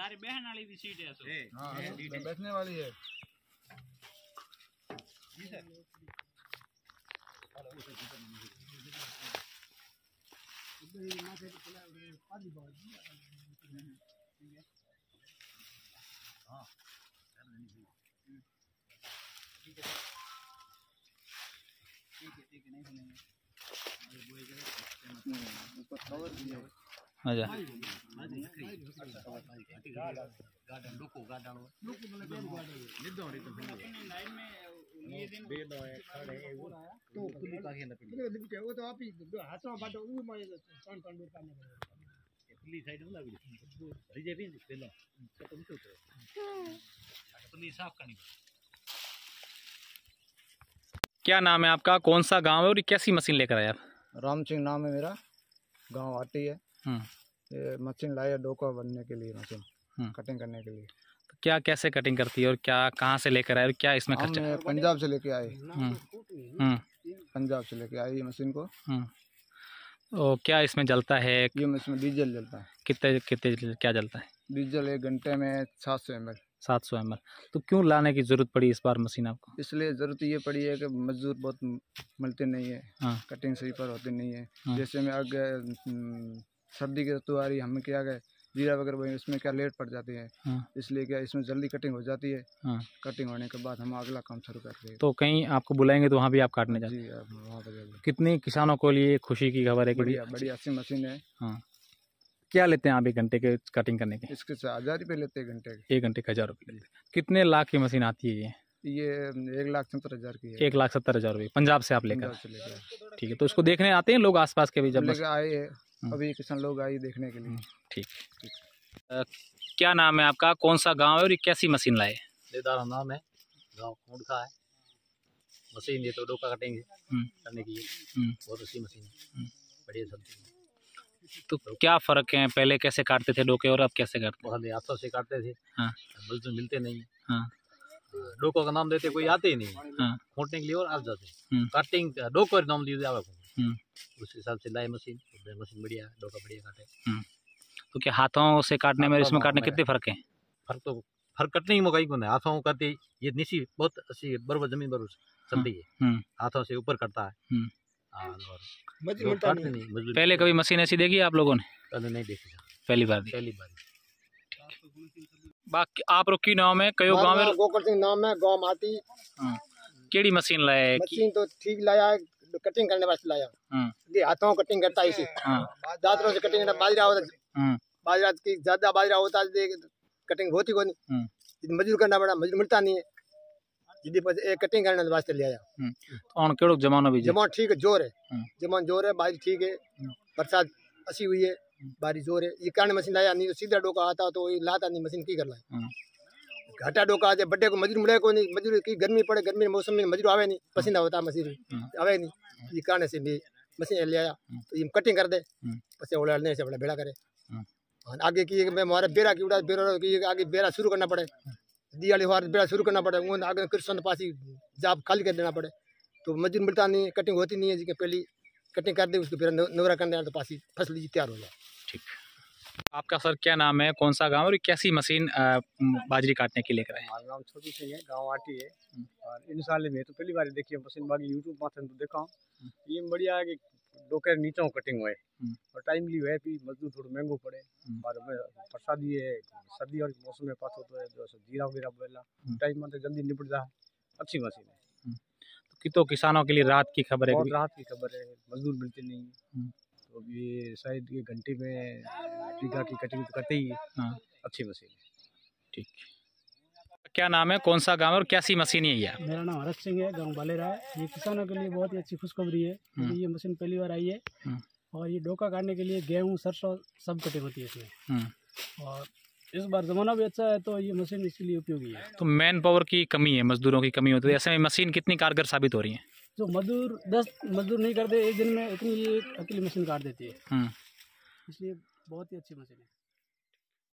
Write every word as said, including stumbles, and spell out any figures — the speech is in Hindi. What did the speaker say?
लारे बहन वाली भी सीट है सो। हां बैठने वाली है जी सर। हाँ ठीक है ठीक है ठीक है नहीं सुनेंगे ऊपर कवर भी है। अच्छा गार्डन डोको गार्डन डोको मतलब निदो रे तो लाइन में ये दिन दे दो है खड़े है वो तो खुली पाके ना पड़ी वो तो आप ही हाथों बाटो वो मारे कौन कौन दूर करना पड़ेगा खुली साइड में लगी रिजे भी पहले तो तुम तो खुली साफ करनी। क्या नाम है आपका, कौन सा गांव है और कैसी मशीन लेकर आए आप? राम सिंह नाम है मेरा, गांव आटी है। ये मशीन लाया डोका बनने के लिए, मशीन कटिंग करने के लिए। तो क्या कैसे कटिंग करती है और क्या कहाँ से लेकर आए और क्या इसमें खर्चा? हम पंजाब से लेके आए, हम्म पंजाब से लेके आए ये मशीन को। और क्या इसमें जलता है? ये इसमें डीजल जलता है। कितने कितने क्या जलता है? डीजल एक घंटे में सात सौ एम एल सात सौ एम एल। तो क्यों लाने की ज़रूरत पड़ी इस बार मशीन आपको? इसलिए ज़रूरत ये पड़ी है कि मजदूर बहुत मिलते नहीं है। हाँ। कटिंग सही पर होती नहीं है। हाँ। जैसे में आगे सर्दी की ऋतु आ रही, हमें क्या गए जीरा वगैरह वही इसमें क्या लेट पड़ जाती है। हाँ। इसलिए क्या इसमें जल्दी कटिंग हो जाती है। हाँ। कटिंग होने के बाद हम अगला काम शुरू करते हैं। तो कहीं आपको बुलाएंगे तो वहाँ भी आप काटने जाते हैं? जी आप वहाँ पर। कितने किसानों को लिए खुशी की खबर है कि बढ़िया बढ़िया अच्छी मशीन है। हाँ। क्या लेते हैं आप एक घंटे के कटिंग करने के? इसके हज़ार रुपये लेते हैं घंटे के। एक घंटे के हज़ार रुपये लेते हैं। कितने लाख की मशीन आती है ये? ये एक लाख सत्तर हज़ार की है। एक लाख सत्तर हज़ार रुपये पंजाब से आप लेकर? से लेकर। ठीक है, तो इसको देखने आते हैं लोग आसपास के भी? जब लेकर आए हैं अभी किसान लोग आए देखने के लिए। ठीक। क्या नाम है आपका, कौन सा गांव है और ये कैसी मशीन लाए? देदारा नाम है, गाँव खोड़का है। मशीन ये तो डोका कटिंग करने की बहुत अच्छी मशीन है, बढ़िया चलती है। तो क्या फ़र्क है, पहले कैसे काटते थे डोके और अब कैसे काटते हैं? पहले हाथों से काटते थे। हाँ। मजदूर मिलते नहीं। हाँ। डोको का नाम देते कोई आते ही नहीं। हाँ। खोटने के लिए और आ जाते। कटिंग डोको का नाम दिए आवे उस हिसाब से लाए मशीन। मशीन बढ़िया, डोका बढ़िया काटे। तो क्या हाथों से काटने में इसमें काटने कितने फ़र्क है? फर्क तो फर्क कटने की कहीं को नहीं। हाथों करती ये नीची बहुत अच्छी बराबर जमीन बराबर चलती है। हाथों से ऊपर करता है। पहले कभी मशीन ऐसी देखी आप लोगों ने? पहले नहीं देखी, पहली बार देखी। पहली बार। बाकी आप रोकी नाम है कयो गांव में? गोकर सिंह नाम है, गांव माटी। केड़ी मशीन लाया? मशीन तो ठीक लाया है, कटिंग करने वास्ते लाया। ये हाथों कटिंग करता है इसे। दांतों से कटिंग करना, बाजरा होता बाजरा की ज्यादा बाजरा होता है कटिंग होती को नहीं। मजदूर करना पड़ा, मजदूर मिलता नहीं है। जिदी पर एक कटिंग करने वास्ते ले आया। कौन केड़ो जमानो भी? जमान ठीक है, जोर है। जमान जोर है, बारिश ठीक है, बरसात अच्छी हुई है, बारिश जोर है। ये कारण मशीन लाया, नहीं तो सीधा डोका आता तो ये लाता नहीं। मशीन की कर लाए घाटा डोका आ जाए बड्डे को मजदूर मिले को नहीं। मजदूर की गर्मी पड़े, गर्मी मौसम में मजदूर आवे नहीं, पसीना होता है मशीन आवे नहीं। ये कारण से भी मशीन ले आया तो ये कटिंग कर दे, पसे उड़ाने से बड़ा बेड़ा करे। आगे की मैं हमारे बेरा की उड़ा बेरा की आगे बेरा शुरू करना पड़े, दिवाली वार बेड़ा शुरू करना पड़े। वो आगे कृष्ण पासी जाप खाली कर देना पड़े तो मजदूर मिलता नहीं, कटिंग होती नहीं है। जी पहली कटिंग कर दे उसको फिर नवरा करने तो पासी फसल जी तैयार हो जाए। ठीक। आपका सर क्या नाम है, कौन सा गांव और कैसी मशीन बाजरी काटने के लिए कराए? हमारा नाम छोटी सिंह है, गांव आटी है। और इन साल में तो पहली बार देखी मशीन, बाकी यूट्यूब माध्यम तो देखा। ये बढ़िया है कि डोके नीचों कटिंग हुए और टाइमली हुए भी। मजदूर थोड़ा महंगो पड़े और बरसाती है, सर्दी और मौसम में पास होता है जो जीरा वगैरह बेला टाइम में जल्दी निपट जाए। अच्छी मशीन है। तो कि तो किसानों के लिए राहत की खबर है? बहुत राहत की खबर है, मजदूर मिलते नहीं तो ये शायद ये घंटे में बीघा की कटिंग तो करते ही है। हाँ। अच्छी मशीन है। ठीक। क्या नाम है, कौन सा गांव और कैसी मशीन है ये? मेरा नाम हरत सिंह है, गांव बालेरा है। ये किसानों के लिए बहुत ही अच्छी खुशखबरी है। ये मशीन पहली बार आई है और ये डोका काटने के लिए गेहूं सरसों सब कटिंग होती है इसमें। और इस बार जमाना भी अच्छा है तो ये मशीन इसके लिए उपयोगी है। तो मैन पावर की कमी है, मजदूरों की कमी होती है, ऐसे में मशीन कितनी कारगर साबित हो रही है? जो मजदूर दस मजदूर नहीं करते एक दिन में, इतनी ये अकेली मशीन काट देती है। इसलिए बहुत ही अच्छी मशीन है।